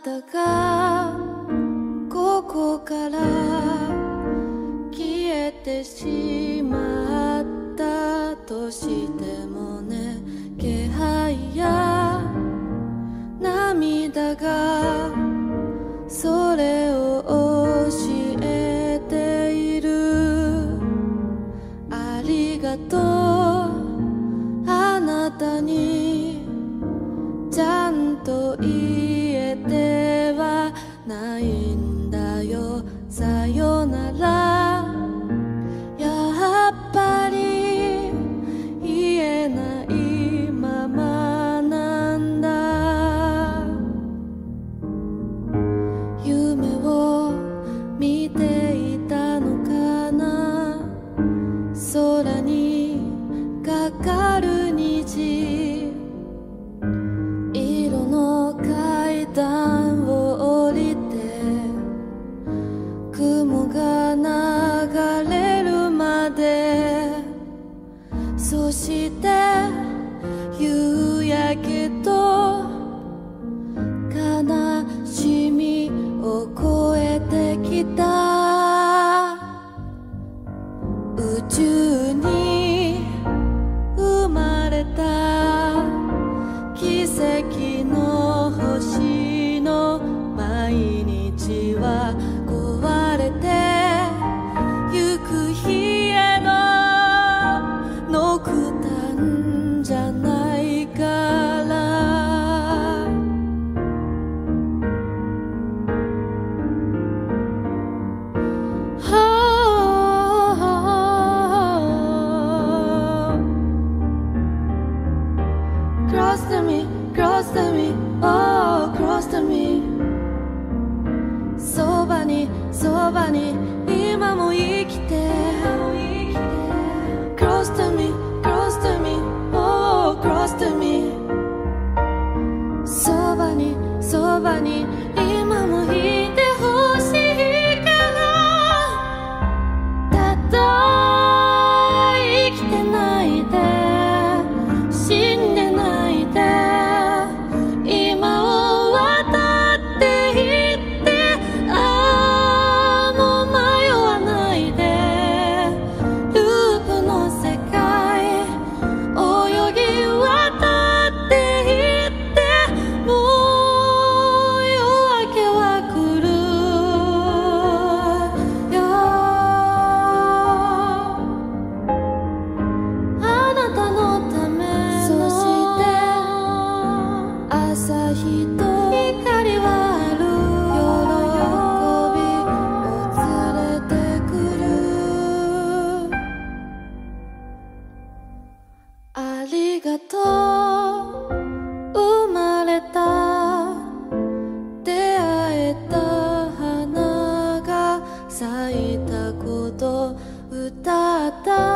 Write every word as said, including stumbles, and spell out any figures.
たがここから消えてしまったとしてもね、気配や涙がそれを教えている。ありがとうあなたにちゃんと言えてはないんだよ。さよならやっぱり言えないままなんだ。夢を見ていたのかな、空にかかる虹、色の階段を降りて雲が流れるまで、そして夕焼けと悲しみを越えてきた。宇宙に生まれた奇跡の星の毎日は壊れてゆく日へのノクタンじゃないから。Cross to me, cross to me, oh cross to me。 そばにそばに今も生きて Cross to me, cross to me, oh cross to me。 そばにそばに今もいてほしいから。ただ生きてないで死んでないで今を渡っていって、ああもう迷わないでループの世界泳ぎ渡っていって、もう夜明けは来るよ。あなたのための朝日と光はある。喜びを連れてくる。ありがとう生まれた出会えた花が咲いたこと歌った。